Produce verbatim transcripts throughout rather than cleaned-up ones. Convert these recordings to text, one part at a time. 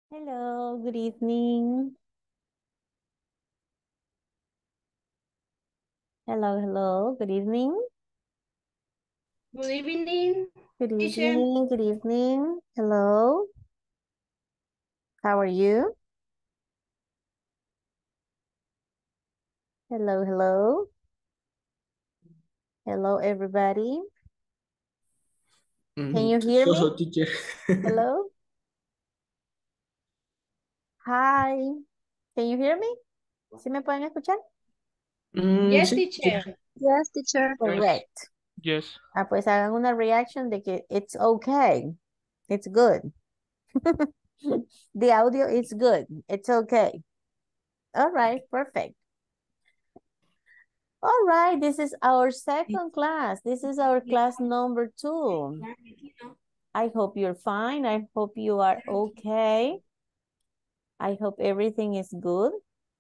Hello, good evening. Hello, hello, good evening. Good evening, Good teacher. evening, good evening. Hello. How are you? Hello, hello. Hello, everybody. Can Mm, you hear me? so, teacher. Hello. Hi. Can you hear me? ¿Sí me pueden escuchar? Mm, Yes, sí, teacher. Yes, teacher. Yes, Correct. yes. Ah, pues hagan una reaction de que it's okay. It's good. The audio is good. It's okay. All right, perfect. All right, this is our second class. This is our class number two. I hope you're fine. I hope you are okay. I hope everything is good.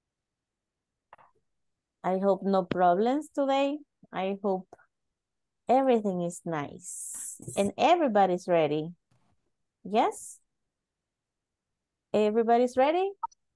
I hope no problems today. I hope everything is nice and everybody's ready. Yes? Everybody's ready?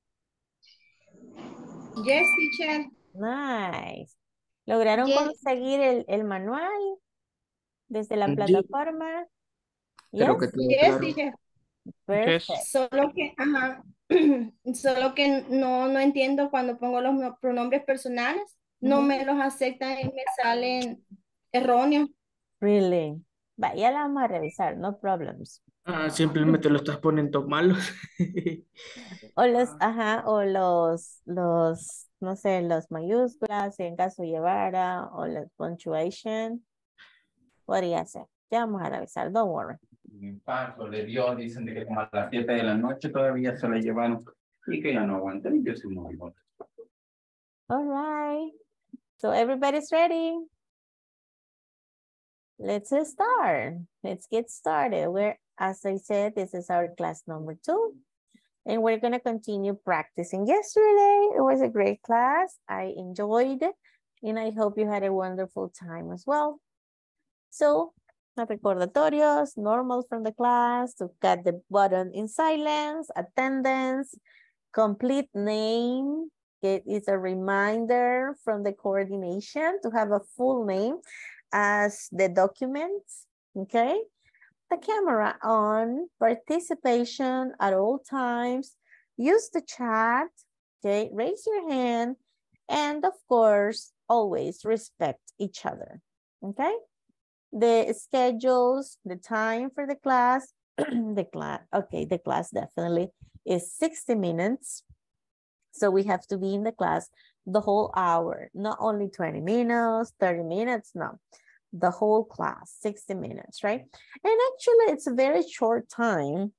Yes, teacher. Nice. ¿Lograron Yes. conseguir el, el manual desde la sí, plataforma? creo que Yes? todo Yes, claro. teacher. Yes. Perfect. Solo que, ajá, solo que no, no entiendo cuando pongo los no- pronombres personales, no Ujú. me los aceptan y me salen erróneos. Really? Va, ya la vamos a revisar, no problems. Ah, simplemente lo estás poniendo malos. O los, ajá, o los, los, no sé, los mayúsculas, si en caso llevara, o la punctuation, podría ser. Ya vamos a revisar, don't worry. Un infarto le dio, dicen de que como a las siete de la noche todavía se la llevaron y que ya no aguantan y yo soy muy bueno. All right. So everybody's ready. Let's start. Let's get started. We're, as I said, this is our class number two. And we're going to continue practicing. Yesterday, it was a great class. I enjoyed it. And I hope you had a wonderful time as well. So, recordatorios, normal from the class, to cut the button in silence, attendance, complete name. It is a reminder from the coordination to have a full name as the documents, okay? The camera on, participation at all times, use the chat, okay? Raise your hand, and of course, always respect each other, okay? The schedules, the time for the class, the class, okay, the class definitely is sixty minutes. So we have to be in the class the whole hour, not only twenty minutes, thirty minutes, no. The whole class, sixty minutes, right? And actually, it's a very short time.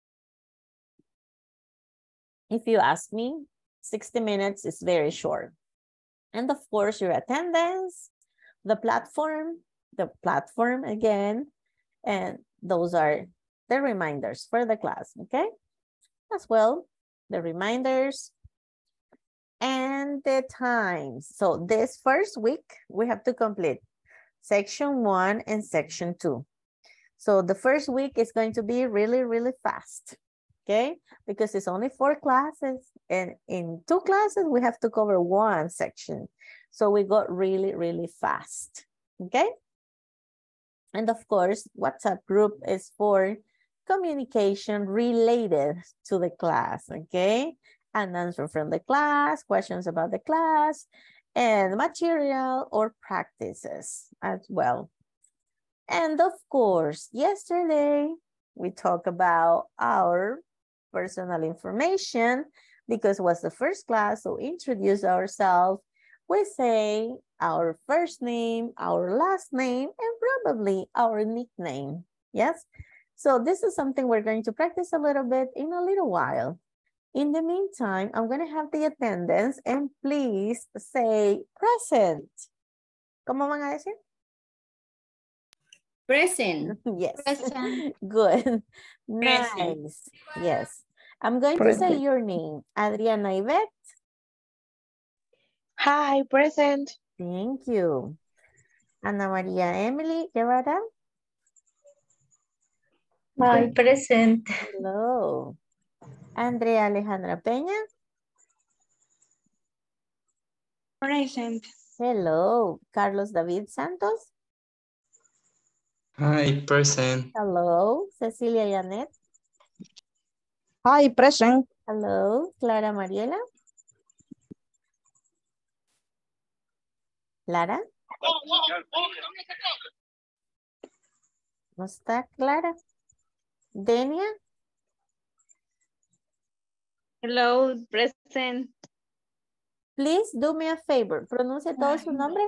If you ask me, sixty minutes is very short. And of course, your attendance, the platform, the platform again, and those are the reminders for the class, okay? As well, the reminders and the times. So this first week, we have to complete section one and section two. So the first week is going to be really, really fast, okay? Because it's only four classes, and in two classes, we have to cover one section. So we got really, really fast, okay? And of course, WhatsApp group is for communication related to the class, okay? An answer from the class, questions about the class, and material or practices as well. And of course, yesterday we talked about our personal information because it was the first class, so introduce ourselves. We say our first name, our last name, and probably our nickname, yes? So this is something we're going to practice a little bit in a little while. In the meantime, I'm gonna have the attendance and please say present. ¿Cómo van a decir? Present. Yes. Present. Good. Present. Nice. Yes. I'm going to say your name. Adriana Yvette. Hi, present. Thank you. Ana Maria Emily Guevara. Hi, present. Hello. Andrea Alejandra Peña. Present. Hello. Carlos David Santos. Hi, present. Hello. Cecilia Yanet. Hi, present. Hello. Clara Mariela. Clara. ¿No está Clara? Denia. Hello, present. Please do me a favor. Pronuncia todo su nombre.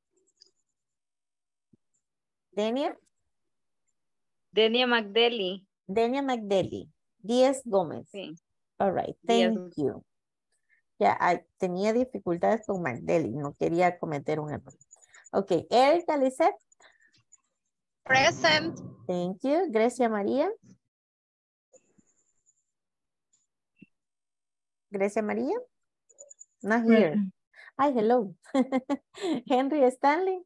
Denia. Denia McDelly. Denia McDelly. Díaz Gómez. Sí. All right. Díaz. Thank you. Ya, ah, tenía dificultades con McDelly. No quería cometer un error. Ok. Erika Lisette. Present. Thank you. Grecia María. Grecia María. Not here. Hi, hello. Henry Stanley.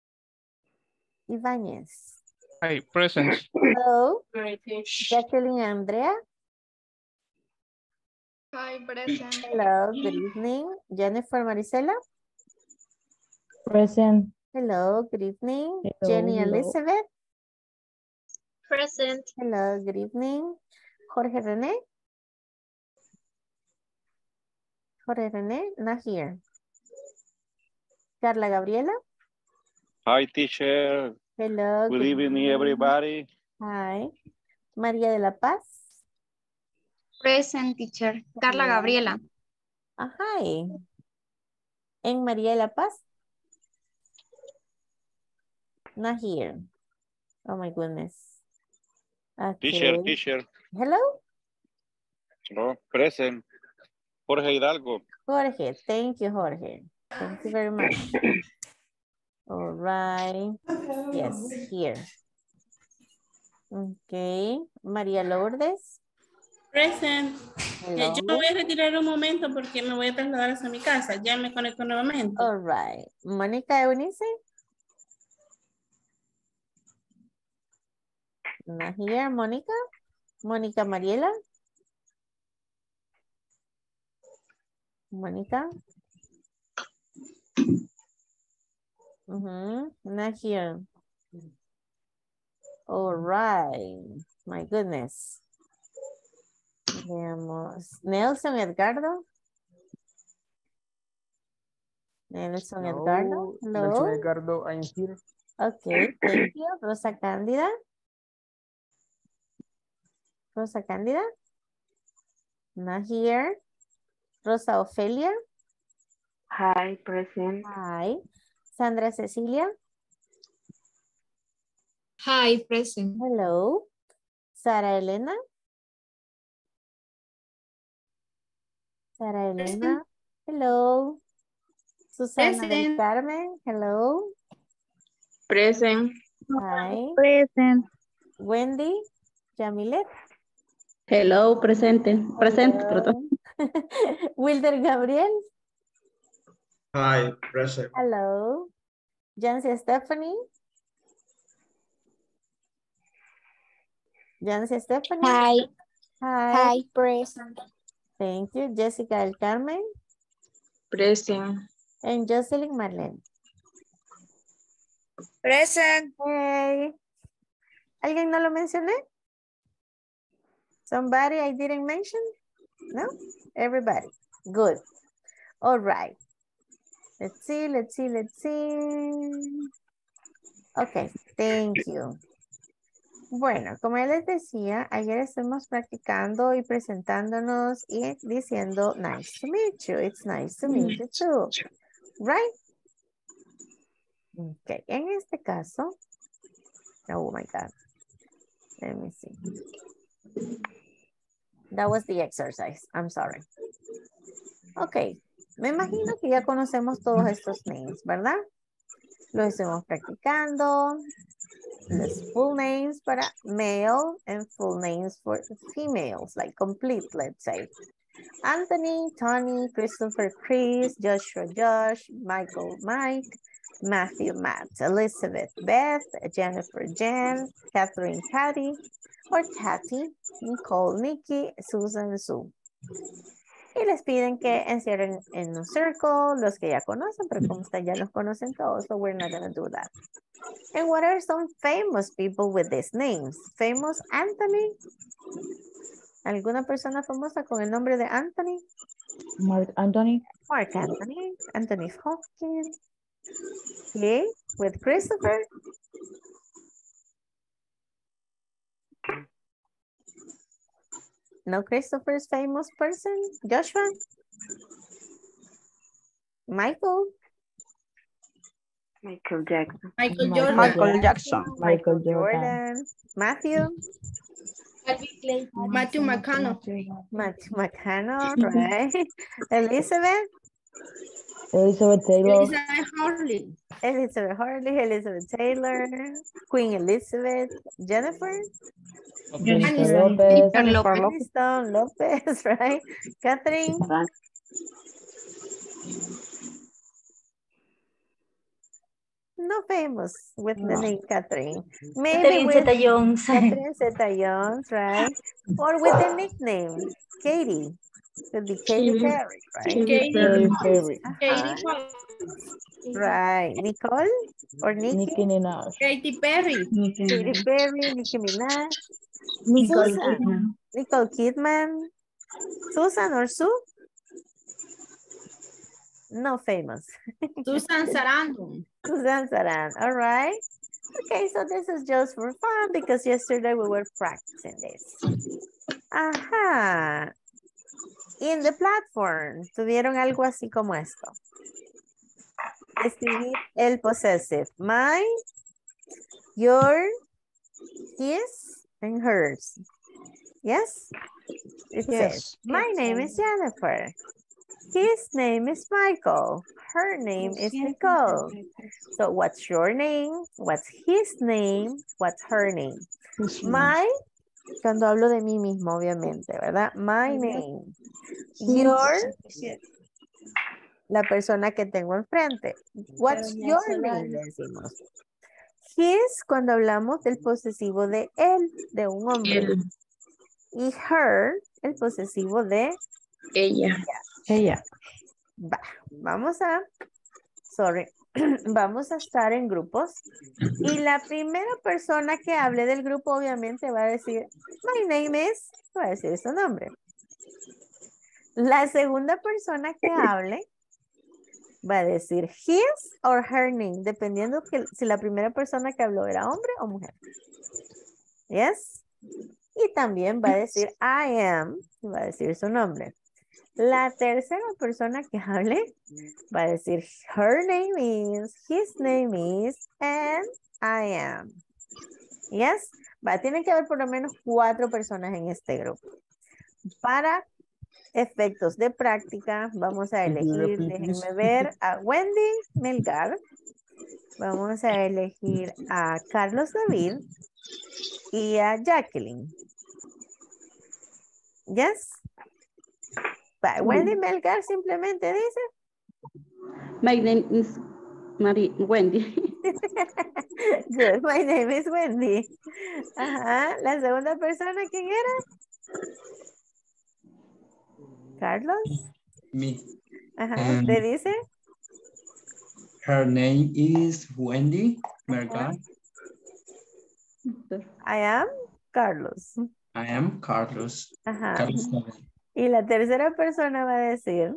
Ibáñez. Hi, present. Hello. Jacqueline Andrea. Hi, present. Hello, good evening. Jennifer Marisela. Present. Hello, good evening. Hello, Jenny hello. Elizabeth. Present. Hello, good evening. Jorge René. Jorge René, not here. Carla Gabriela. Hi, teacher. Hello, Good evening, everybody. Hi. María de la Paz. Present, teacher. Carla Hello. Gabriela. Ah, hi. En María de la Paz. Not here. Oh my goodness. Teacher, Okay. teacher. Hello, No, present. Jorge Hidalgo. Jorge. Thank you, Jorge. Thank you very much. All right. Yes, here. Okay. María Lourdes. Present. Eh, Hello. Yo me voy a retirar un momento porque me voy a trasladar hacia mi casa. Ya me conecto nuevamente. All right. Mónica Eunice. Not here, Mónica. Mónica Mariela. Mónica. Mm-hmm. Not here. All right. My goodness. Veamos. Nelson Edgardo. Nelson Edgardo. Hello. Nelson Edgardo, I'm here. Okay, thank you. Rosa Cándida. Rosa Cándida. Not here. Rosa Ofelia. Hi, present. Hi. Sandra Cecilia. Hi, present. Hello. Sara Elena. Sara Elena. Hello. Susana del Present. Carmen. Hello. Present. Hi. Present. Wendy. Yamilet. Hello, presente. Presente, perdón. Wilder Gabriel. Hi, present. Hello. Jancy Stephanie. Jancy Stephanie. Hi. Hi. Hi, present. Thank you. Jessica del Carmen. Present. And Jocelyn Marlene. Present. Hey. ¿Alguien no lo mencioné? Somebody I didn't mention? No? Everybody. Good. All right. Let's see, let's see, let's see. Okay, thank you. Bueno, como ya les decía, ayer estuvimos practicando y presentándonos y diciendo nice to meet you. It's nice to meet you too. Right? Okay, en este caso, oh my God. Let me see. That was the exercise. I'm sorry. Okay, me imagino que ya conocemos todos estos names, ¿verdad? Los estuvimos practicando. Los full names para male and full names for females, like complete, let's say. Anthony, Tony, Christopher, Chris, Joshua, Josh, Michael, Mike, Matthew, Matt, Elizabeth, Beth, Jennifer, Jen, Catherine, Patty, or Kathy, Nicole, Nikki, Susan, Sue. Y les piden que encierren en un circle los que ya conocen, pero como ustedes ya los conocen todos, so we're not going to do that. And what are some famous people with these names? Famous Anthony. ¿Alguna persona famosa con el nombre de Anthony? Mark Anthony. Mark Anthony. Anthony Hopkins. Okay, with Christopher. No Christopher's famous person? Joshua? Michael? Michael Jackson. Michael Michael Jordan. Michael Jackson. Michael Michael Jordan. Jordan. Matthew? Matthew McConaughey. Matthew McConnell, right? Elizabeth? Elizabeth Taylor. Elizabeth Hurley. Elizabeth Harley, Elizabeth Taylor, Queen Elizabeth, Jennifer? Jennifer Lopez. Jennifer Aniston, Lopez, right? Catherine? No famous with the name Catherine. Maybe with Jones. Catherine Zeta-Jones, right? Or with the nickname, Katie. Could be Katy Perry, right? Katy Katy Perry. Uh-huh. Right. Nicole or Nikki? Nicki Minaj. Katy Perry. Katy Perry, Nicki Minaj. Nicole Susan. Kidman. Nicole Kidman. Susan or Sue? No famous. Susan Sarandon. Susan Saran. All right. Okay, so this is just for fun because yesterday we were practicing this. Ajá. In the platform, tuvieron algo así como esto. Escribir el possessive. My, your, his, and hers. Yes? It Yes. says, my name is Jennifer. His name is Michael. Her name is Nicole. So what's your name? What's his name? What's her name? My, cuando hablo de mí mismo, obviamente, ¿verdad? My name. Your, la persona que tengo enfrente. What's your name? Decimos. His, cuando hablamos del posesivo de él, de un hombre. Y her, el posesivo de Ella. Ella. Va, vamos a, sorry, vamos a estar en grupos y la primera persona que hable del grupo obviamente va a decir, my name is, va a decir su nombre. La segunda persona que hable va a decir his or her name, dependiendo que, si la primera persona que habló era hombre o mujer. Yes. Y también va a decir I am, va a decir su nombre. La tercera persona que hable va a decir her name is, his name is, and I am. Yes. Va, tiene que haber por lo menos cuatro personas en este grupo. Para efectos de práctica, vamos a elegir, déjenme ver, a Wendy Melgar. Vamos a elegir a Carlos David y a Jacqueline. Yes. Va, Wendy Melgar simplemente dice. My name is Mari Wendy. Good, my name is Wendy. Ajá, la segunda persona, ¿quién era? Carlos. Me. Ajá, Um, ¿usted dice? Her name is Wendy Melgar. I am Carlos. I am Carlos. Ajá. Carlos David. Y la tercera persona va a decir.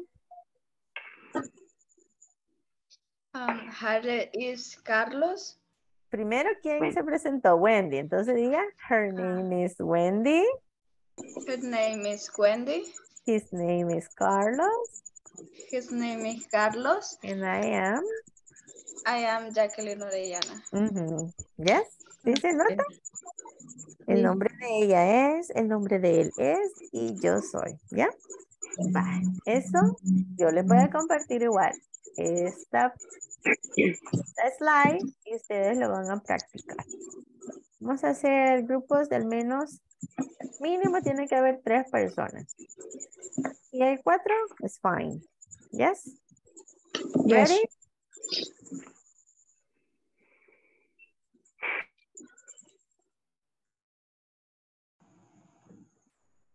Um, her is Carlos. Primero, ¿quién se presentó? Wendy. Entonces diga, her name is Wendy. Her name is Wendy. His name is Carlos. His name is Carlos. And I am. I am Jacqueline Orellana. Uh-huh. Yes. ¿Sí se nota? El nombre de ella es, el nombre de él es y yo soy. ¿Ya? Va. Eso yo les voy a compartir igual. Esta, esta slide y ustedes lo van a practicar. Vamos a hacer grupos de al menos, mínimo tiene que haber tres personas. Si hay cuatro, es fine. Yes? Yes. Ready?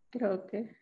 Creo que.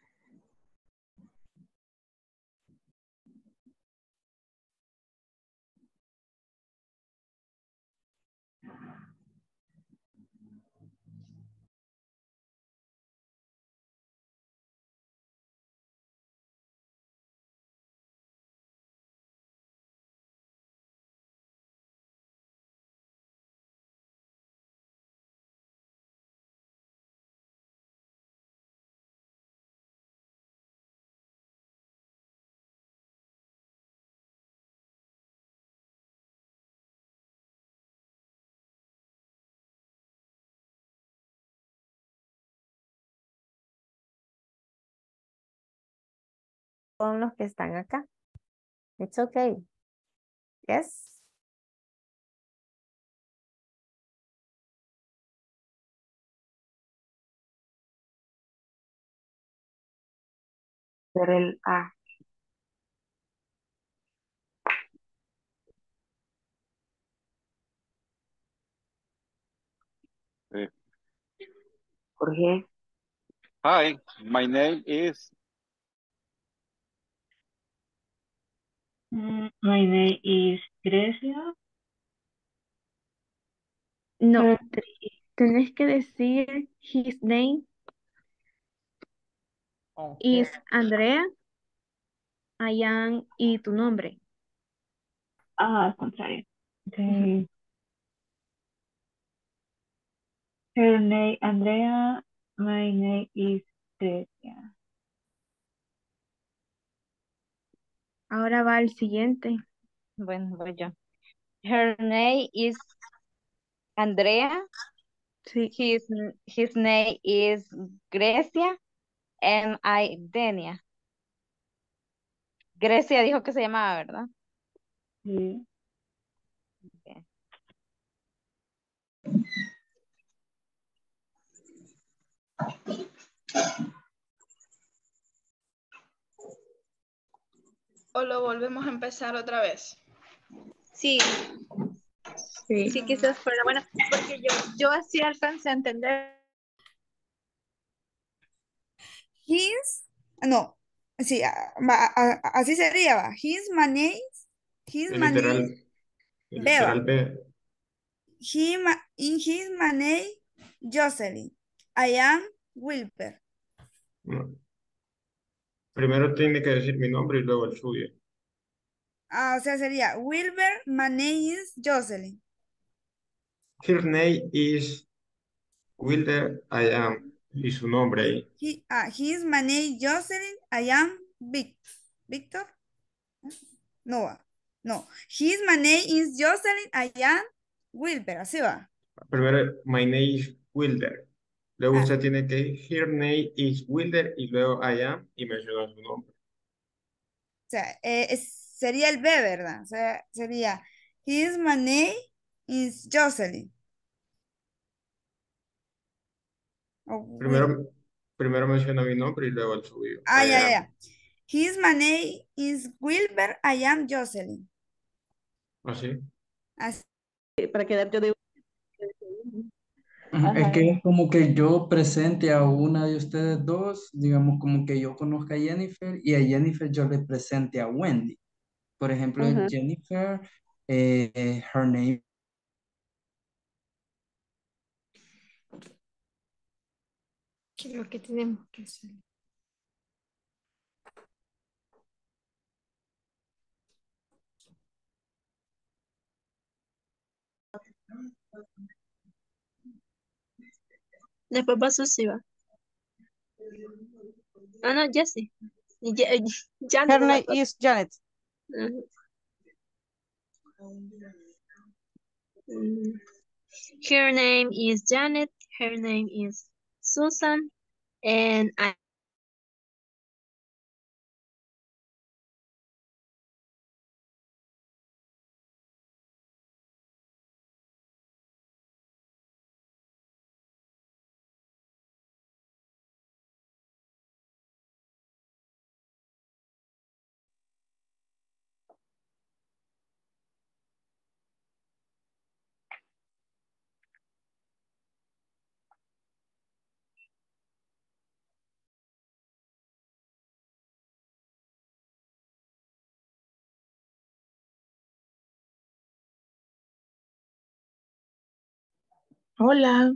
Con los que están acá. It's okay. Yes. Por el A. Eh, Jorge. Hi, my name is. Mm, My name is Grecia. No, Her, te- tenés que decir his name Okay. is Andrea, I am y tu nombre. ah, al contrario. Ujú. Okay. Her name Andrea. My name is Grecia. Ahora va el siguiente. Bueno, voy yo. Her name is Andrea. Sí. His, his name is Grecia. And I, Denia. Grecia dijo que se llamaba, ¿verdad? Sí. Okay. ¿O lo volvemos a empezar otra vez? Sí, Sí. sí, quizás fuera bueno, porque yo, yo así alcancé a entender. His, no, sí, a- va- a- a- así sería, va. His money, his El money, literal, el beba. literal B. He, ma- in his money, Jocelyn. I am Wilper. No. Primero tiene que decir mi nombre y luego el suyo. Ah, o sea, sería Wilber, my name is Jocelyn. Her name is Wilder, I am. Y su nombre ahí. He, ah, his my name Jocelyn, I am Vic, Victor. No, no. His my name is Jocelyn, I am Wilber. Así va. Primero, my name is Wilder. Luego Ah, usted tiene que ir, her name is Wilder y luego I am y menciona su nombre. o sea, eh, es- sería el B, ¿verdad? O sea, sería his my name is Jocelyn. O Wil- Primero, primero menciona mi nombre y luego el suyo. Ah, I ya, ya, am. ya. His my name is Wilber, I am Jocelyn. ¿Así? Así. Para quedar yo de. Ujú, es Ajá. que es como que yo presente a una de ustedes dos, digamos como que yo conozca a Jennifer y a Jennifer yo le presente a Wendy. Por ejemplo, Ujú. Jennifer, eh, eh, her name. ¿Qué es lo que tenemos que hacer? Después va Susi, va. Ah, no, Jessie. Y Ya, eh, ya Her no me name acuerdo. is Janet. Ujú. Mm. Her name is Janet. Her name is Susan. And I Hola.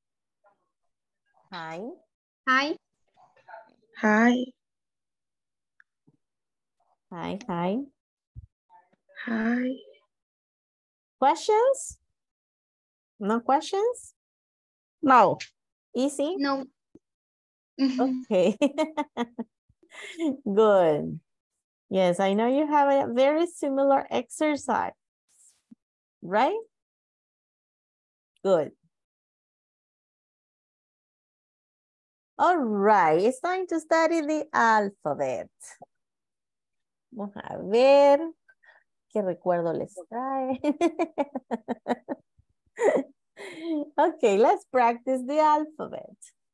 Hi. Hi. Hi. Hi, hi. Hi. Questions? No questions? No. Easy? No. Okay. Good. Yes, I know you have a very similar exercise, right? Good. All right, it's time to study the alphabet. Vamos a ver qué recuerdo les trae. Okay, let's practice the alphabet.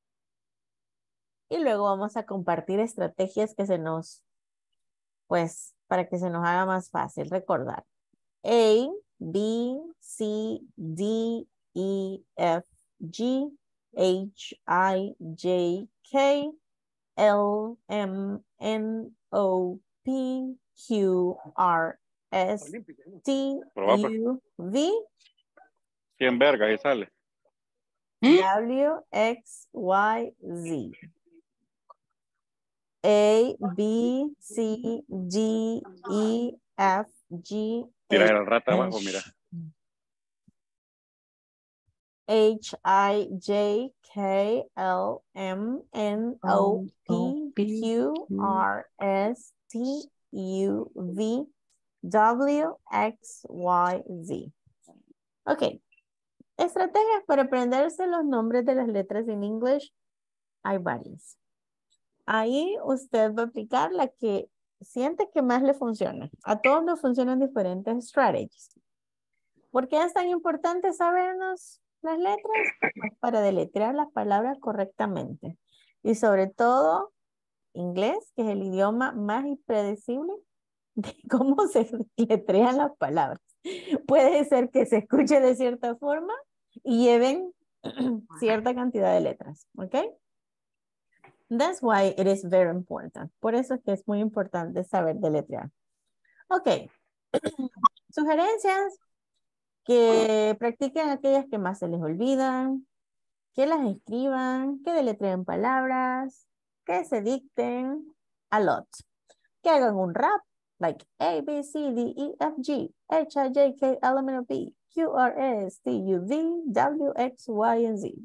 Y luego vamos a compartir estrategias que se nos, pues, para que se nos haga más fácil recordar. A, B, C, D, E, F, G, H, I, J, K, L, M, N, O, P, Q, R, S, T, U, V, cien vergas y sale. W, X, Y, Z. A, B, C, D, E, F, G, Mira, H, el rata abajo, mira. H, I, J, K, L, M, N, O, P, Q, R, S, T, U, V, W, X, Y, Z. Ok. Estrategias para aprenderse los nombres de las letras en English. Hay varias. Ahí usted va a aplicar la que siente que más le funciona. A todos nos funcionan diferentes strategies. ¿Por qué es tan importante sabernos las letras? Pues para deletrear las palabras correctamente. Y sobre todo, inglés, que es el idioma más impredecible de cómo se letrean las palabras. Puede ser que se escuche de cierta forma y lleven cierta cantidad de letras, ¿ok? That's why it is very important. Por eso es que es muy importante saber deletrear. Ok. Sugerencias. Que practiquen aquellas que más se les olvidan, que las escriban, que deletreen palabras, que se dicten a lot. Que hagan un rap, like A, B, C, D, E, F, G, H, I, J, K, L, M, N, O, P, Q, R, S, T, U, V, W, X, Y, and Z.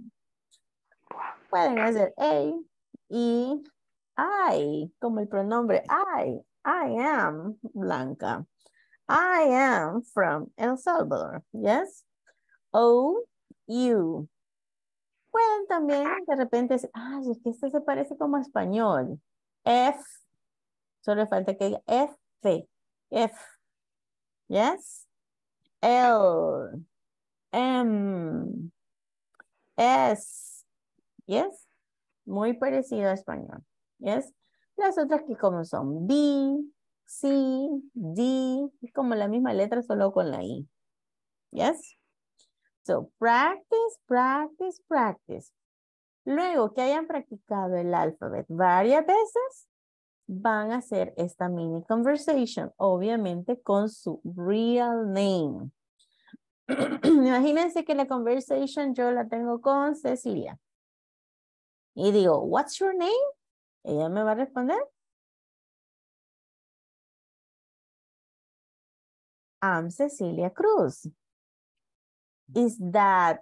Pueden hacer A, E, I, como el pronombre I. I am Blanca. I am from El Salvador. Yes. O, U. Pueden también de repente decir, ah, es que este se parece como a español. F. Solo falta que diga F. F. Yes. L. M. S. Yes. Muy parecido a español. Yes. Las otras que como son B, C, D, como la misma letra solo con la I. Yes. So, practice, practice, practice. Luego que hayan practicado el alfabeto varias veces, van a hacer esta mini conversation, obviamente con su real name. Imagínense que la conversation yo la tengo con Cecilia. Y digo, what's your name? Ella me va a responder. I'm Cecilia Cruz. Is that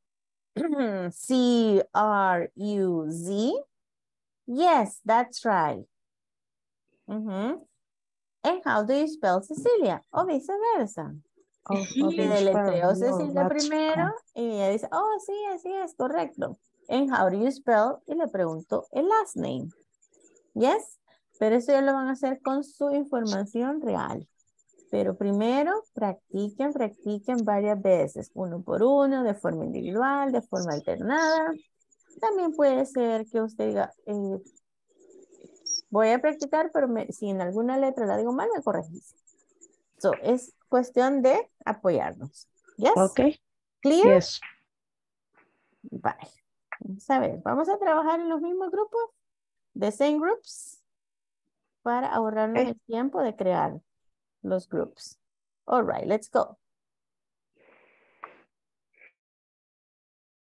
C R U Z? Yes, that's right. Uh-huh. And how do you spell Cecilia? O viceversa. Oh, Le okay. deletreo No, Cecilia that's primero fine. y ella dice, oh, sí, así es, correcto. And how do you spell? Y le pregunto el last name. Yes, pero eso ya lo van a hacer con su información real. Pero primero practiquen, practiquen varias veces, uno por uno, de forma individual, de forma alternada. También puede ser que usted diga, eh, voy a practicar, pero me, si en alguna letra la digo mal, me corregís. So, es cuestión de apoyarnos. Yes? Okay. Clear? Yes. Vale. Vamos a ver, vamos a trabajar en los mismos grupos, the same groups, para ahorrarnos Okay. el tiempo de crear los groups. All right, let's go.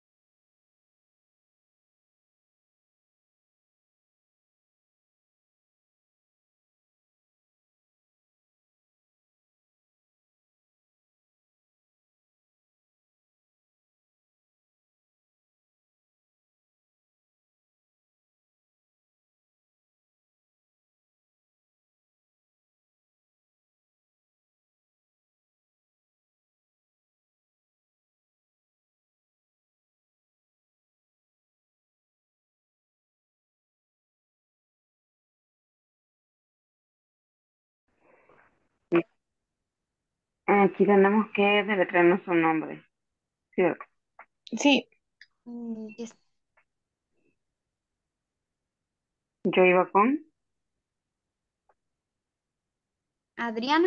Aquí tenemos que deletrearnos su nombre. ¿Sí, verdad? Sí, Mm, yes. Yo iba con Adriana.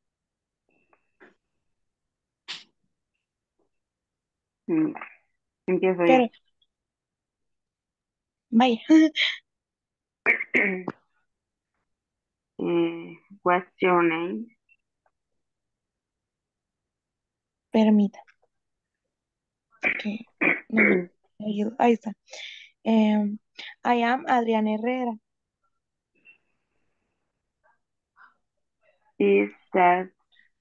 mm, empiezo yo. pero, vaya. Eh, what's your name? Permita. Que no me ayudo. Ahí está. Em, I am Adriana Herrera. Is that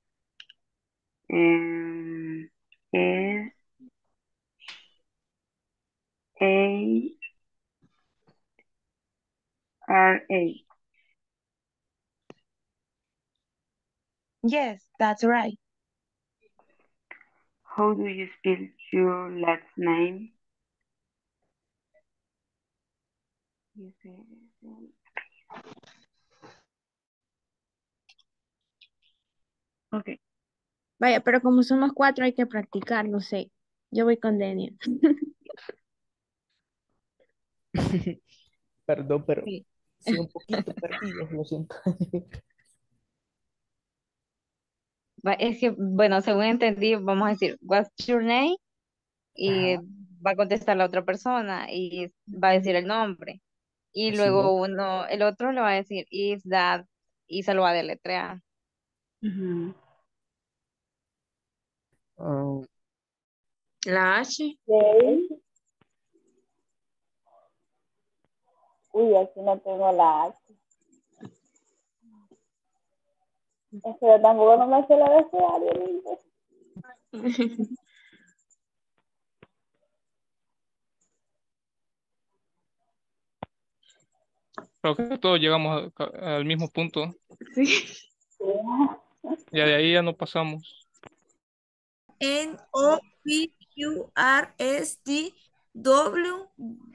um, S A R A. Yes, that's right. How do you spell your last name? You say- Ok. Vaya, pero como somos cuatro hay que practicar, no sé. Yo voy con Denia. Perdón, pero Sí. sí, un poquito perdido, lo siento. Va- Es que, bueno, según entendí, vamos a decir, what's your name? Y Ajá, va a contestar la otra persona y va a decir el nombre. Y así luego es. uno, el otro le va a decir, is that, y se lo va a deletrear. Ujú. Ah, La H. Jay. Uy, aquí no tengo la H. Es que yo tampoco no me sé el abecedario, niños. Creo que todos llegamos a- al mismo punto. Sí. Ya de ahí ya no pasamos. N O P Q R S T W.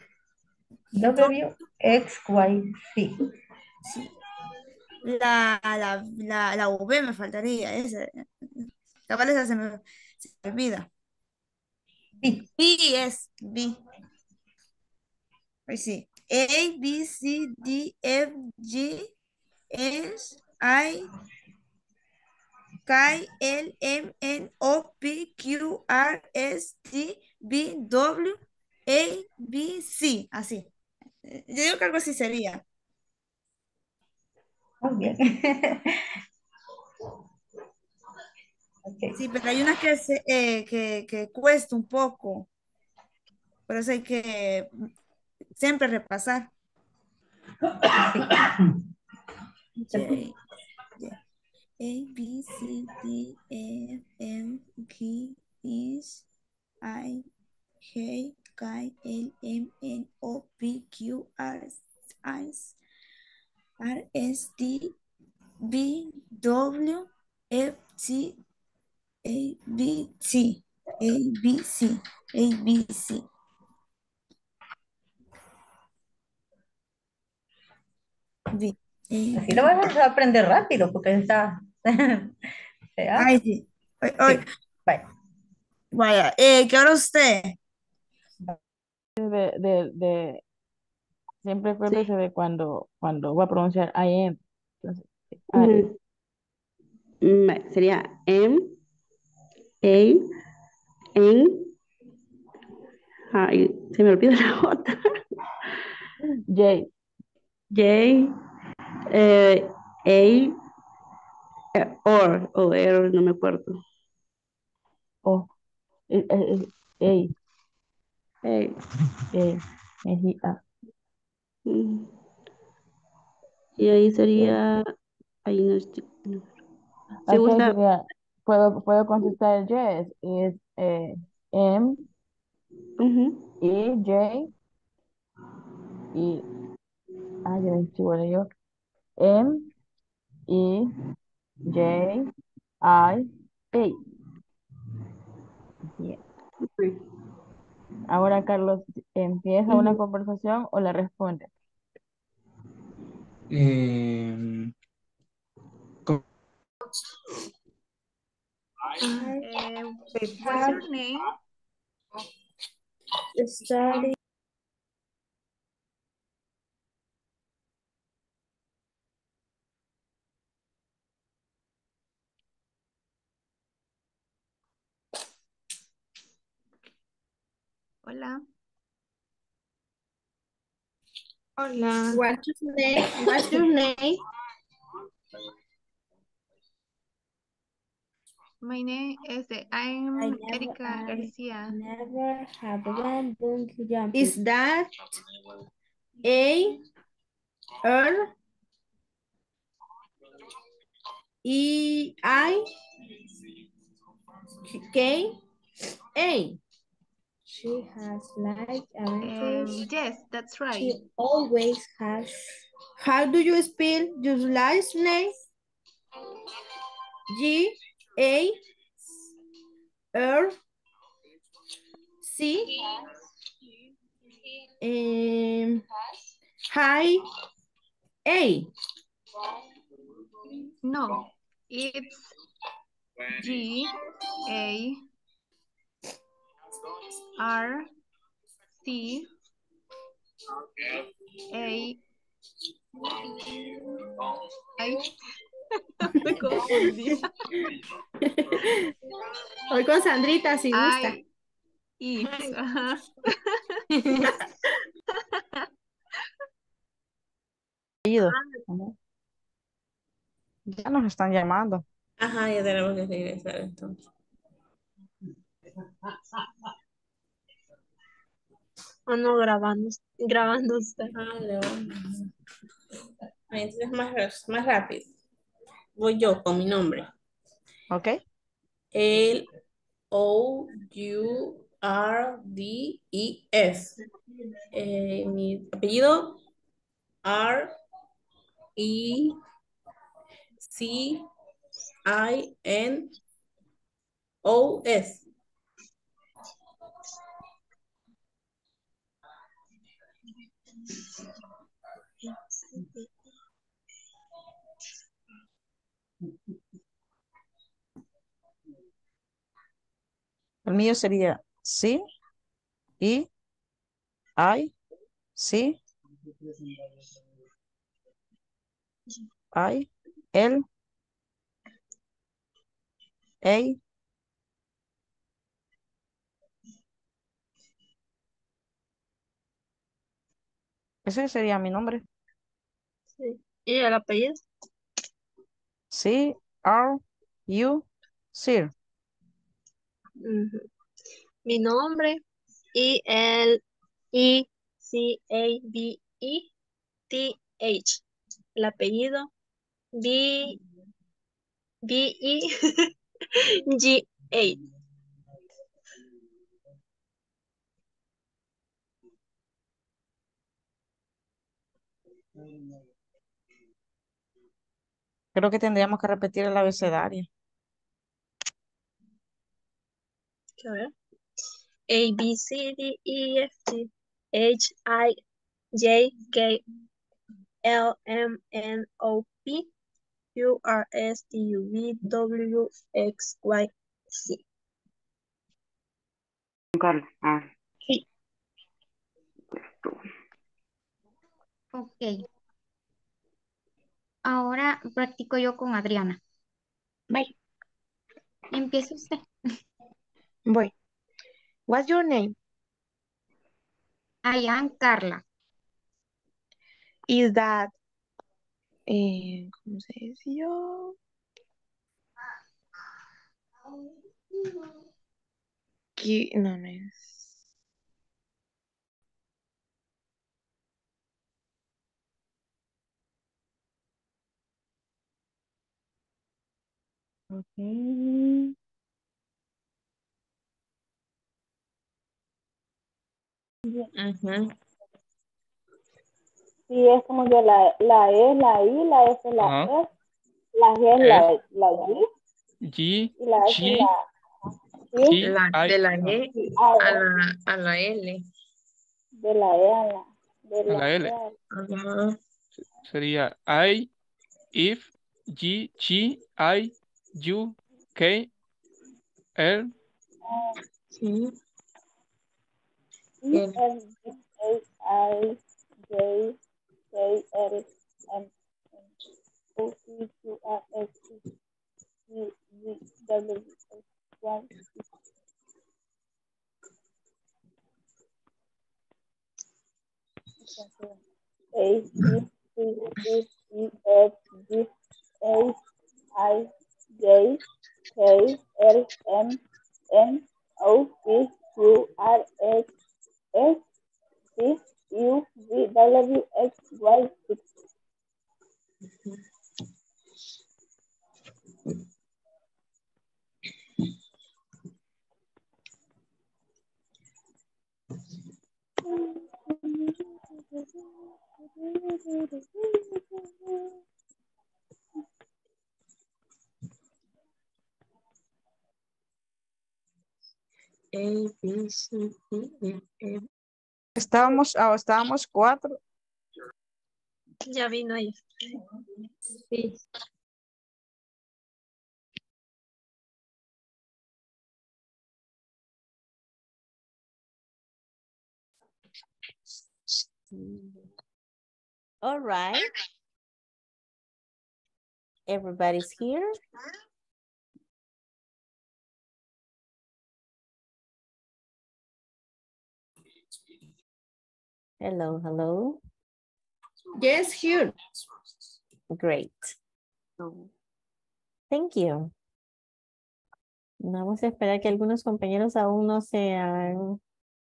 W, X, Y, Z. Sí. La, la, la, la V me faltaría. Esa. Capaz esa se me, se me olvida. B. B es B. Ahí sí. A, B, C, D, F, G, H, I, K, L, M, N, O, P, Q, R, S, T, V, W, A, B, C. Así. Eh, Yo digo que algo así sería. Muy bien. Ok. Sí, pero hay unas que, se, eh, que, que cuesta un poco. Por eso hay que mm, siempre repasar. J, J, A, B, C, D, E, F, M, G, H, I, J, K, L, M, N, O, P, Q, R, S, R, S, T, V, W, F, G, A, B, C, A, B, C, A, B, C. B, A, Así lo B. vamos a aprender rápido porque está. ¿Ya? Ay, sí. Ay, ay. Sí. Bye. Vaya, eh, ¿qué hora usted? De, de, de, siempre Sí. acuérdese de cuando, cuando va a pronunciar I am. Entonces, I- Ujú. Mm, vale, sería M, A, N, ay, se me olvida la otra. J, J, eh, A, eh, or, o error, no me acuerdo. O, eh, eh, eh, Eh, A, A, G, A. mm, y ahí Ok, sería, ahí no estoy. No. Si ok, gusta, sería, puedo, puedo contestar yes, es eh, M, ujú. E, J, y, ah, ya me equivoqué yo, M, E, J, I, A. Así es. Ok. Ahora, Carlos, ¿empieza una Ujú. conversación o la responde? Em, co- Uh, what's your name? Study. Hola. Hola. What's your name? What's your name? My name is I I'm never, Erika I Garcia. never have one bungee jump. Is that A R E I K A? She has like adventures. Um, yes, that's right. She always has. How do you spell your last name? G A R C um, hi A. No, it's G A R C A. Ay, me confundí. Voy con Sandrita si gusta. Ay, y, ajá. Apellido. Ajá. Ya nos están llamando. Ajá, ya tenemos que regresar entonces. O no grabando, grabando usted. Ah, no. Entonces más, más rápido. Voy yo con mi nombre. Ok. L O U R D E S. Eh, mi apellido R E C I N O S. El mío sería C, I, I, C, I, L, A. Ese sería mi nombre. Sí. ¿Y el apellido? C, R, U, Sir. Ujú. Mi nombre, I L I C A B E T H. El apellido, B B E G A. Creo que tendríamos que repetir el abecedario. A ver. A B C D E F G H I J K L M N O P Q R S T U V W X Y Z. Carlos. Ah, Sí. Ok. Ahora practico yo con Adriana. Bye. Empieza usted. Voy. What's your name? I am Carla. Is that, eh, ¿cómo se dice yo? Qui- No, no es. Ok. Ujú. Sí, es como que la, la E es la I, la S es la Ajá. S, la G es F, la, la G G, y la S es G, la I, G, La, I, de la ajá, G y A, a la, a la L. de la E a la, de a la la E L. a la. Ajá. Sería I, if, G, G, I, U, K, L. Sí. E N G A I J K L M N O P Q R S T U V W X Y A B C D E F G H I J K L M N O P Q R S S T U V W X Y Z. A, B, C, D, E, F. Estábamos, ah, estábamos cuatro. Ya vino ahí. Sí. All right. Everybody's here. Hello, hello. Yes, here. Great. Thank you. Vamos a esperar que algunos compañeros aún no se han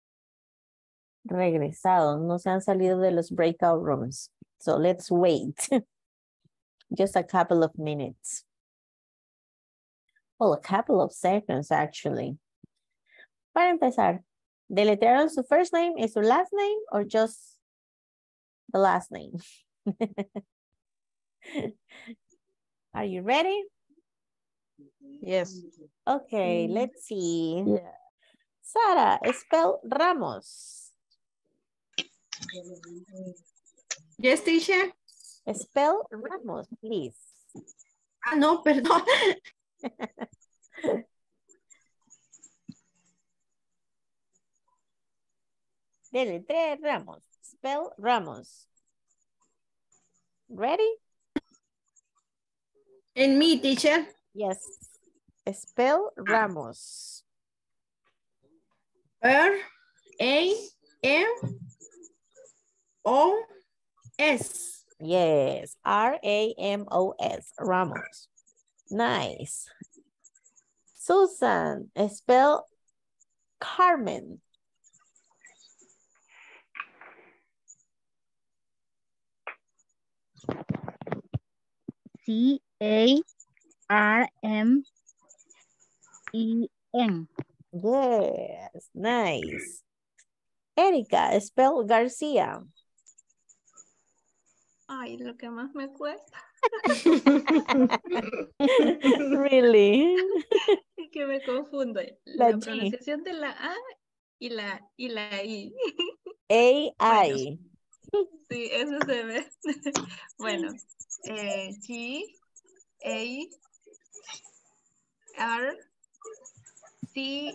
regresado, no se han salido de los breakout rooms. So let's wait. Just a couple of minutes. Well, a couple of seconds, actually. Para empezar, deletrearon su first name and su last name or just the last name? Are you ready? Yes. Okay, let's see. Yeah. Sara, spell Ramos. Yes, teacher. Spell Ramos, please. Ah, no, perdón. Deletree Ramos. Spell Ramos. Ready? En me, teacher. Yes. Spell Ramos. R A M O S. Yes. R A M O S. Ramos. Nice. Susan, spell Carmen. C A R M E N. Yes, nice. Erika, spell Garcia. Ay, lo que más me cuesta. Really? Es que me confundo. La La, G. pronunciación de la A y la, y la I. A I. Bueno, sí, eso se ve. Bueno, eh, G, A, R, C,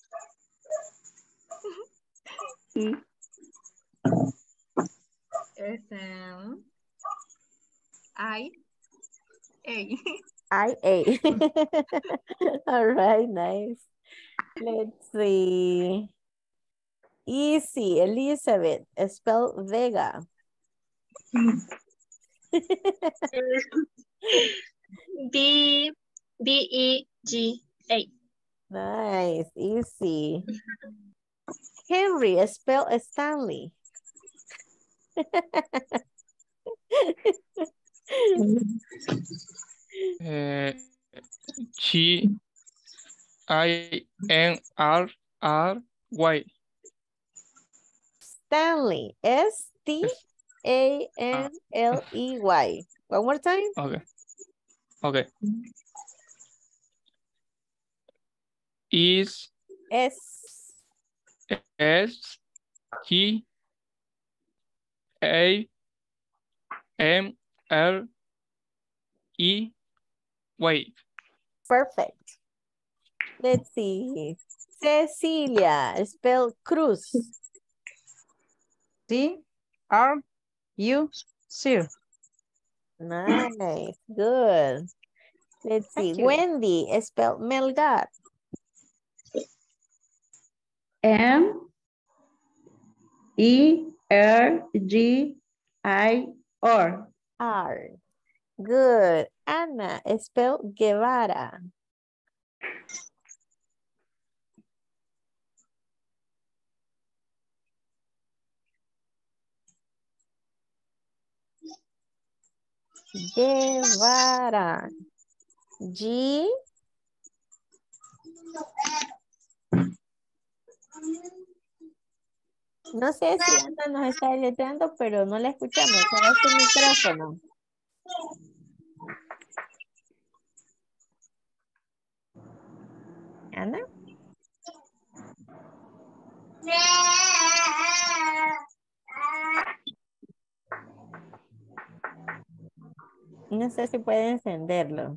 S, M, I, A. I A. All right, nice. Let's see. Easy, Elizabeth, spell Vega. B, B, E, G, A. Nice, easy. Henry, spell Stanley. Uh, G I N R R Y. Stanley, S T A N L E Y. One more time. Okay. Okay. Is S S T A M L E Y. Perfect. Let's see. Cecilia, spell Cruz. C R U C. Nice, good. Let's see. Thank you. Wendy, spell Melgar. M E R G I R. R. Good. Ana, spell Guevara. Guevara. G. No sé si Ana nos está deletreando, pero no la escuchamos. ¿Será su micrófono? Ana. No sé si puede encenderlo.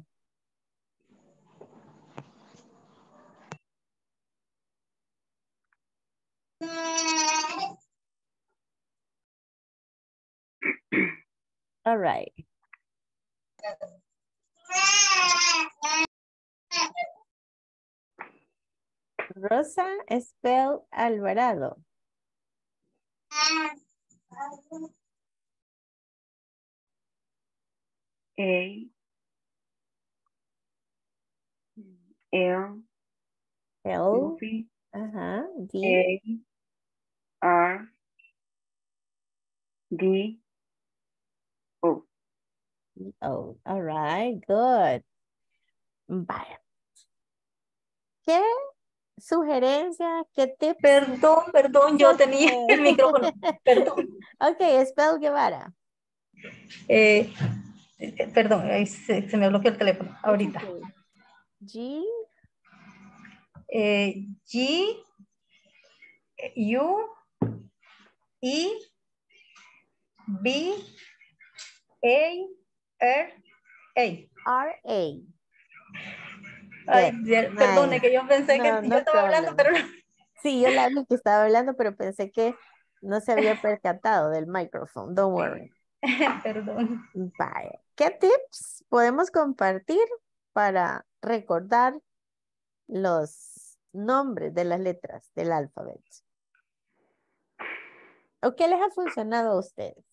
All right. Rosa, spell Alvarado. A L L. V Ajá. D. A R D O. Oh, all right, good. Vaya. ¿Qué sugerencia? ¿Qué tips? Perdón, perdón, yo tenía el micrófono. Perdón. Ok, spell Guevara. Eh, eh, perdón, ahí se, se me bloqueó el teléfono ahorita. Okay. G. Eh, G U E B A R A. R A. Ay, Good. de- Nice. perdone que yo pensé No, que no yo estaba hablando, pero problem. Sí, yo la vi que estaba hablando, pero pensé que no se había percatado del micrófono. Don't worry. perdón. Vaya. ¿Qué tips podemos compartir para recordar los nombres de las letras del alfabeto? ¿O qué les ha funcionado a ustedes?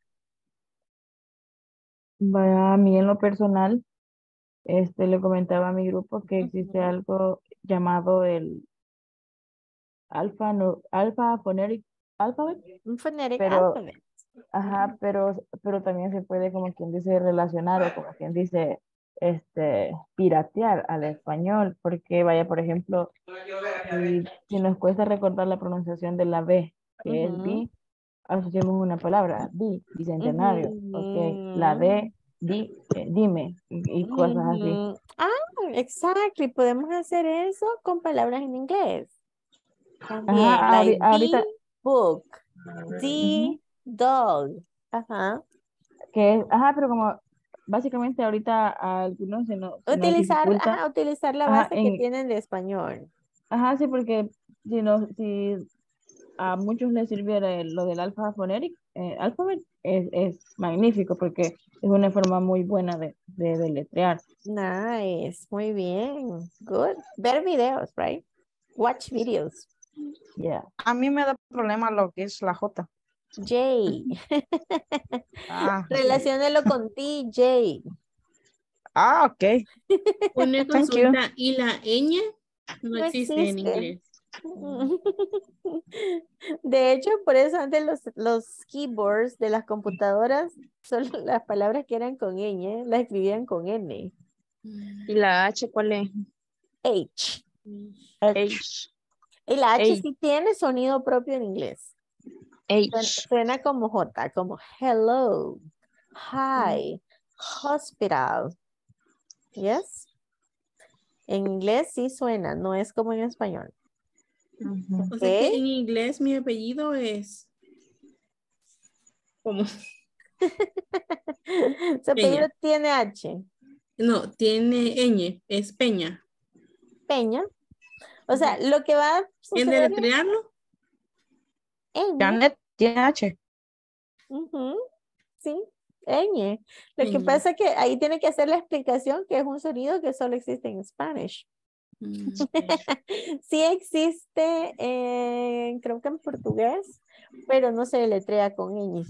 Vaya, a mí en lo personal, este, le comentaba a mi grupo que existe Ujú. algo llamado el alfa, no, alfa phonemic alphabet, Un phonetic pero, alphabet. ajá, pero, pero también se puede, como quien dice, relacionar o como quien dice, este, piratear al español, porque vaya, por ejemplo, si, si nos cuesta recordar la pronunciación de la B, que es Ujú. B, asociamos una palabra, bi, bicentenario, ok, la Ujú. D, di, eh, dime, y, y cosas así. Ujú. Ah, exacto. Y podemos hacer eso con palabras en inglés. También, Ajá, like ahori- ahorita, the book, ujú, the dog. Ajá. que es, ajá, pero como básicamente ahorita a algunos se nos, se nos Utilizar, dificulta, ajá, utilizar la ajá, base que en, tienen de español. ajá, sí, porque si, no, si a muchos les sirviera el- lo del alfa phonemic, eh, alphabet, es, es magnífico porque es una forma muy buena de, de deletrear. Nice. Muy bien. Good. Ver videos, right? Watch videos. Yeah. A mí me da problema lo que es la J. J. Ah, ok. Relaciónelo con T, J. Ah, ok. Una Thank you. consulta, ¿y la ñ no No existe en existe. inglés? De hecho, por eso antes los, los keyboards de las computadoras, solo las palabras que eran con ñ, las escribían con N. Mm. ¿Y la H cuál es? H. H. Y la H H. sí tiene sonido propio en inglés. Suena, H. suena como J, como hello, hi, hospital. Yes. En inglés sí suena, no es como en español. Ujú. O sea que Ok. en inglés mi apellido es como Su apellido Peña. tiene H. No, tiene ñ, es Peña. Peña. O sea, lo que va a ¿En suceder es deletrearlo? ñ. Janet tiene H. Ujú, sí, ñ. Lo que Ñ. pasa es que ahí tiene que hacer la explicación que es un sonido que solo existe en Spanish. Mm, Sí existe, en- creo que en portugués, pero no se deletrea con ñ,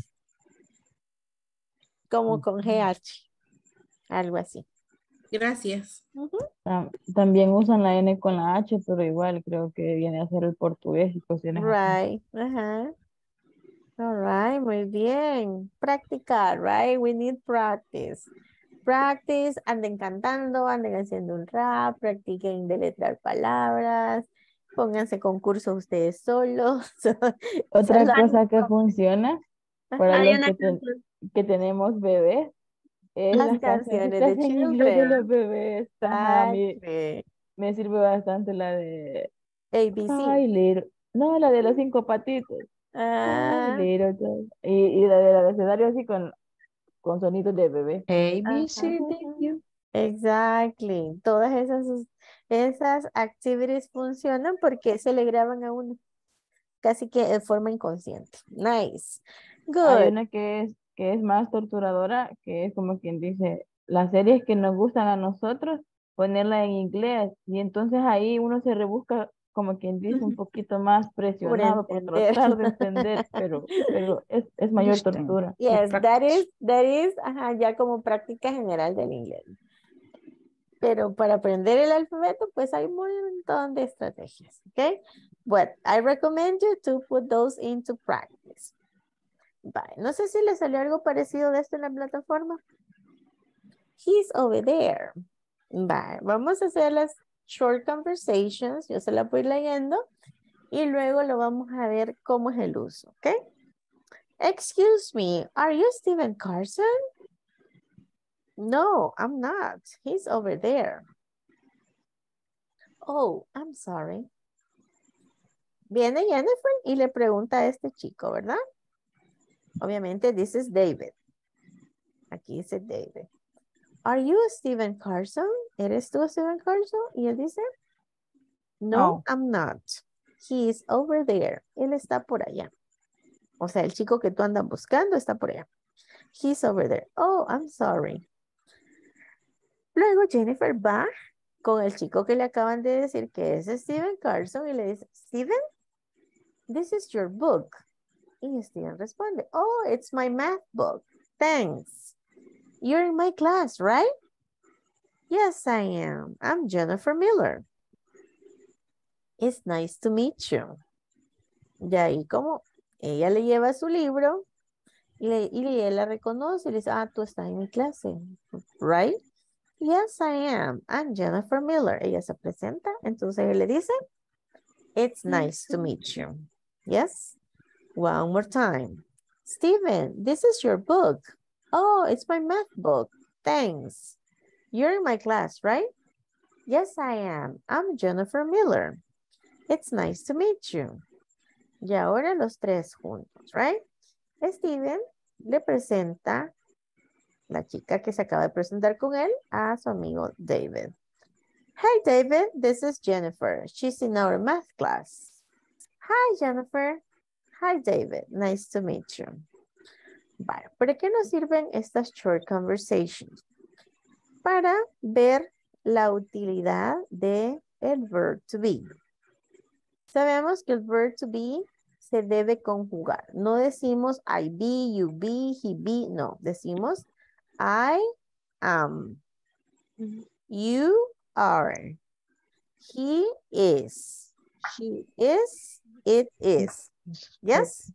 como con G H, algo así. Gracias. Ujú. Tam- También usan la N con la H, pero igual creo que viene a ser el portugués y cuestiones así. Right, ajá. All right, muy bien. Practicar, right? We need practice. Practice, anden cantando, anden haciendo un rap, practiquen deletrear palabras, pónganse concursos ustedes solos. Otra Solo- cosa que funciona para Ajá. Hay los una que, ten- canción. que tenemos bebés es Las las canciones de cancioncitas en inglés de children. los bebés. Ajá, a mí Exactly. me sirve bastante la de A B C. Hi little, no, la de los cinco patitos. Hi Ah, little dog. Y, y la del abecedario así con, con sonidos de bebé. A, B, ajá. C, D, U. Exactly. Todas esas, esas activities funcionan porque se le graban a uno casi que de forma inconsciente. Nice. Hay Good. una que es, que es más torturadora, que es como quien dice, las series que nos gustan a nosotros, ponerla en inglés. Y entonces ahí uno se rebusca, como quien dice, un poquito más Por presionado por entender. tratar de entender, pero, pero es, es mayor Understand. tortura. Yes, that Practice. is, that is, ajá, ya como práctica general del inglés. Pero para aprender el alfabeto, pues hay un montón de estrategias, ¿ok? But I recommend you to put those into practice. Bye. No sé si le salió algo parecido de esto en la plataforma. He's over there. Bye. Vamos a hacer las short conversations. Yo se la voy leyendo y luego lo vamos a ver cómo es el uso, ¿ok? Excuse me, are you Stephen Carson? No, I'm not. He's over there. Oh, I'm sorry. Viene Jennifer y le pregunta a este chico, ¿verdad? Obviamente, this is David. Aquí dice David. Are you Stephen Carson? ¿Eres tú Stephen Carson? Y él dice, no, No. I'm not. He is over there. Él está por allá. O sea, el chico que tú andas buscando está por allá. He's over there. Oh, I'm sorry. Luego Jennifer va con el chico que le acaban de decir que es Stephen Carson y le dice, Stephen, this is your book. Y Steven responde, oh, it's my math book. Thanks. You're in my class, right? Yes, I am. I'm Jennifer Miller. It's nice to meet you. Y ahí como ella le lleva su libro y, le, y él la reconoce y le dice, ah, tú estás en mi clase, right? Yes, I am. I'm Jennifer Miller. Ella se presenta, entonces él le dice, it's nice to meet you. Yes? One more time. Steven, this is your book. Oh, it's my math book. Thanks. You're in my class, right? Yes, I am. I'm Jennifer Miller. It's nice to meet you. Y ahora los tres juntos, right? Steven le presenta la chica que se acaba de presentar con él a su amigo David. Hey, David, this is Jennifer. She's in our math class. Hi, Jennifer. Hi, David. Nice to meet you. Vale, ¿para qué nos sirven estas short conversations? Para ver la utilidad de el verb to be. Sabemos que el verb to be se debe conjugar. No decimos I be, you be, he be. No, decimos I am. You are. He is. She is. It is. Yes?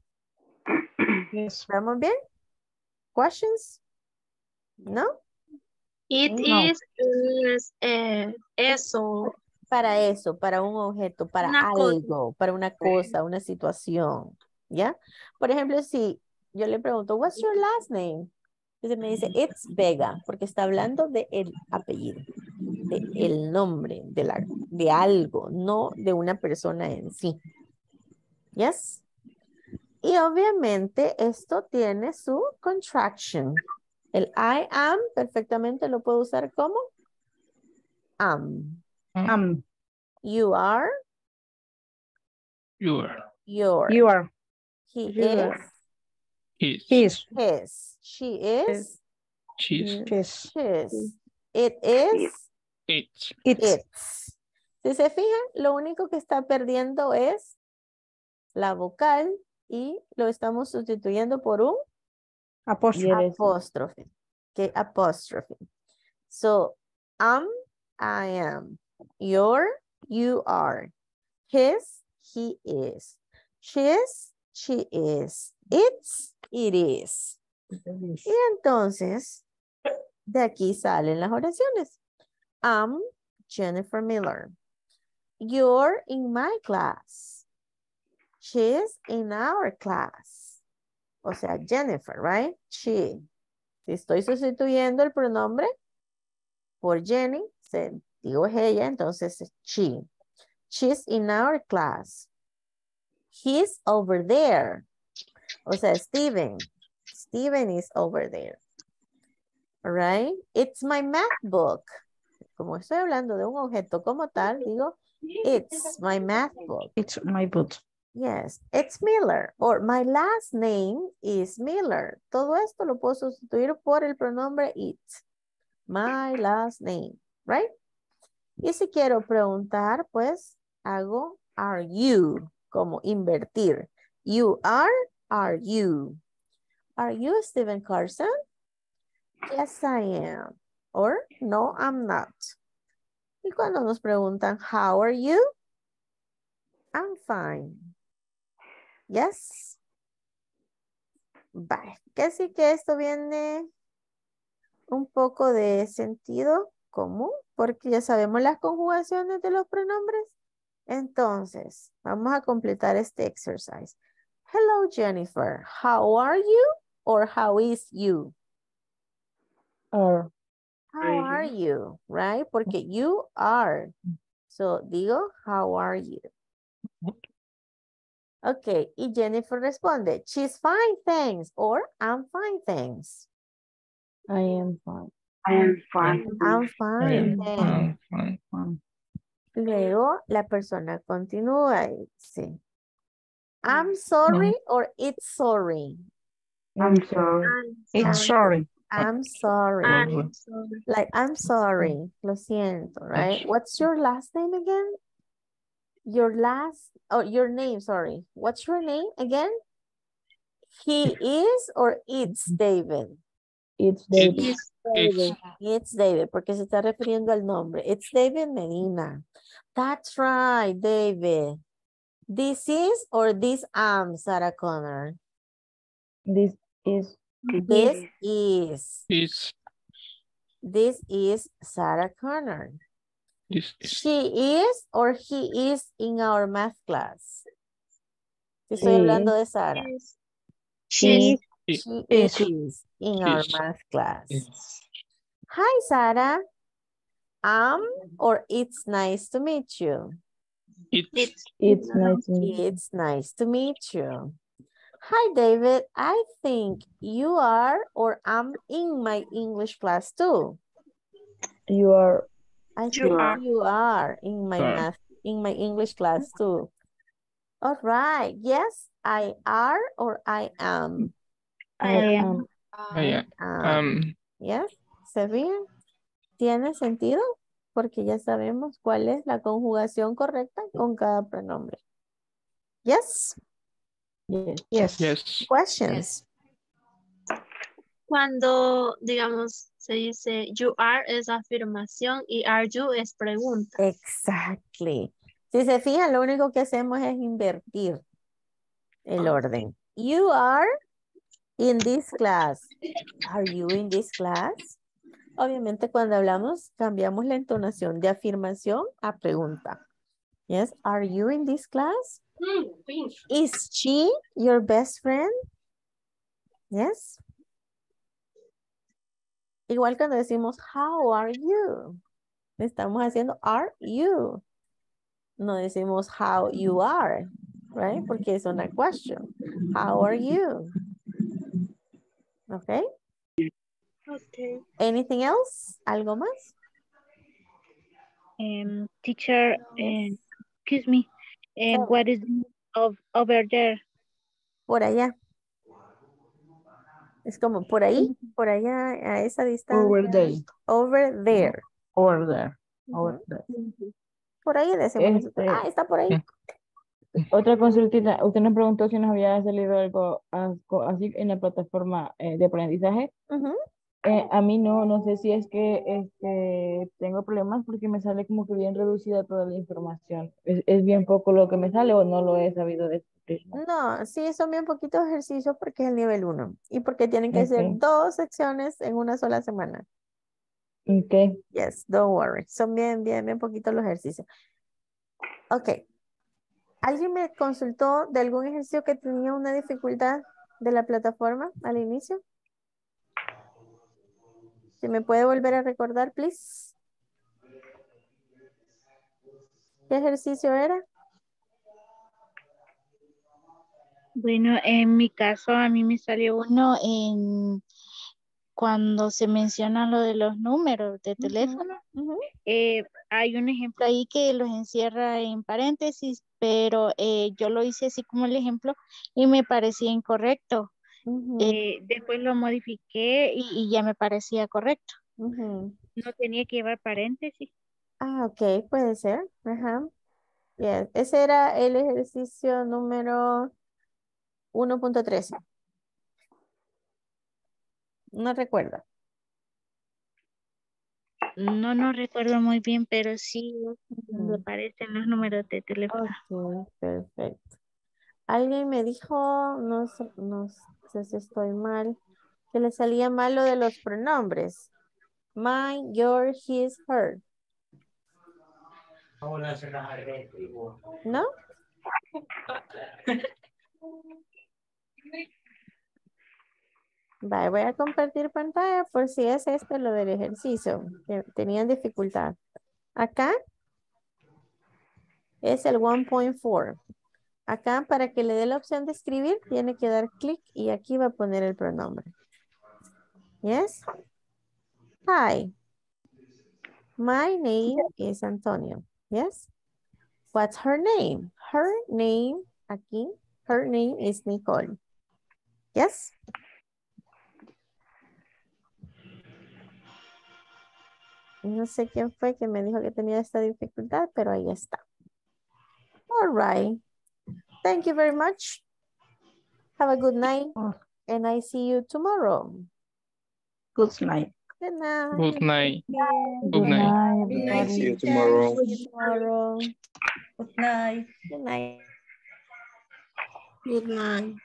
¿Estamos bien? Questions? No? It No. is, is eh, eso. Para eso, para un objeto, para Una cosa. algo, para una cosa, una situación. ¿Ya? Por ejemplo, si yo le pregunto, what's your last name? Entonces me dice, it's Vega, porque está hablando de el apellido, de el nombre, de, la, de algo, no de una persona en sí. Yes? Y obviamente esto tiene su contraction. El I am perfectamente lo puedo usar como am. Am. You are. You are. Your. You are. He You is. are. His. His. His. She is. She's. His. His. It is. It's. It's. Its. Si se fijan, lo único que está perdiendo es la vocal y lo estamos sustituyendo por un Apostrophe. apóstrofe. Okay, apostrophe. So, am, I am. Your, you are. His, he is. She's, she is. It's, it is. Y entonces, de aquí salen las oraciones. I'm Jennifer Miller. You're in my class. She's in our class. O sea, Jennifer, right? She. Si estoy sustituyendo el pronombre por Jenny, se, digo ella, entonces es she. She's in our class. He's over there. O sea, Steven. Steven is over there. All right? It's my math book. Como estoy hablando de un objeto como tal, digo, it's my math book. It's my book. Yes, it's Miller. Or my last name is Miller. Todo esto lo puedo sustituir por el pronombre it. My last name, right? Y si quiero preguntar, pues hago are you, como invertir. You are, are you. Are you Stephen Carson? Yes, I am. Or no, I'm not. Y cuando nos preguntan, how are you? I'm fine. Yes. Vale. Que sí que esto viene un poco de sentido común, porque ya sabemos las conjugaciones de los pronombres. Entonces, vamos a completar este exercise. Hello, Jennifer. How are you? Or how is you? Are. How are you? Right? Porque you are. So, digo, how are you? Ok, y Jennifer responde, she's fine, thanks. Or, I'm fine, thanks. I am fine. I am fine. I'm fine, Um, thanks. fine, fine. Luego, la persona continúa y dice, I'm sorry or it's sorry. I'm sorry. It's sorry. I'm sorry. I'm sorry. Like, I'm sorry. Lo siento, right? What's your last name again? Your last, oh, your name, sorry. What's your name again? He is or it's David? It's David. It's, it's, It's David, porque se está refiriendo al nombre. It's David Medina. That's right, David. This is or this am, Sarah Connor? This is. This is. it's, This is Sarah Connor. it's, She is or he is in our math class. Estoy She hablando de Sara. Yes. She it, She is. is in our is. math class. Hi, Sarah. Um, or it's nice to meet you. it's, It's nice to meet you. It's nice to meet you. Hi, David. I think you are or I'm in my English class too. You are. I think You are. you are in my Are. math, in my English class too. All right. Yes, I are or I am. I am. I am. Um, Um, yes, ¿se fijan? ¿Tiene sentido? Porque ya sabemos cuál es la conjugación correcta con cada pronombre. Yes. Yes. Yes. yes. Questions. Cuando, digamos, se dice you are es afirmación y are you es pregunta. Exactly. Si se fijan, lo único que hacemos es invertir el orden. You are in this class. Are you in this class? Obviamente cuando hablamos cambiamos la entonación de afirmación a pregunta. Yes, are you in this class? Is she your best friend? Yes. Igual cuando decimos how are you? Estamos haciendo are you. No decimos how you are, right? Porque es una question. How are you? Okay. Okay. Anything else? ¿Algo más? Um, teacher, Yes. um, excuse me, and So, what is of over there? por allá. Es como por ahí, por allá, a esa distancia. Over there. Over there. Over there. Over Ujú. there. Por ahí decimos nosotros. Este, Ah, está por ahí. otra consultita. Usted nos preguntó si nos había salido algo algo así en la plataforma eh, de aprendizaje. Ujú. Eh, a mí no, no sé si es que este, tengo problemas porque me sale como que bien reducida toda la información. ¿Es, es bien poco lo que me sale o no lo he sabido descubrir? ¿No? No, sí, son bien poquitos ejercicios porque es el nivel uno y porque tienen que ser Ok, dos secciones en una sola semana. ok. Yes, don't worry. Son bien, bien, bien poquitos los ejercicios. Ok. ¿Alguien me consultó de algún ejercicio que tenía una dificultad de la plataforma al inicio? ¿Se me puede volver a recordar, please? ¿Qué ejercicio era? Bueno, en mi caso a mí me salió uno en cuando se menciona lo de los números de Ujú, teléfono. ujú, Eh, hay un ejemplo ahí que los encierra en paréntesis, pero eh, yo lo hice así como el ejemplo y me parecía incorrecto. ujú, Eh, después lo modifiqué y, y ya me parecía correcto. ujú. No tenía que llevar paréntesis. Ah, ok, puede ser. Ajá. Bien, ese era el ejercicio número uno punto trece. No recuerdo. No, no recuerdo muy bien, pero sí donde Ujú. aparecen los números de teléfono. Ok, perfecto. Alguien me dijo, no sé, no sé si estoy mal, que le salía mal lo de los pronombres. Mine, your, his, her. ¿No? Vale, voy a compartir pantalla por si es este lo del ejercicio, que tenían dificultad. Acá es el uno punto cuatro. Acá para que le dé la opción de escribir, tiene que dar clic y aquí va a poner el pronombre. Yes? Hi. My name is Antonio. Yes? What's her name? Her name, aquí, her name is Nicole. Yes? No sé quién fue que me dijo que tenía esta dificultad, pero ahí está. All right. Thank you very much. Have a good night. And I see you tomorrow. Good night. Good night. Good night. Yeah. Good night. Night, Good night, everybody. See you teacher. tomorrow. See you tomorrow. Good night. Good night. Good night.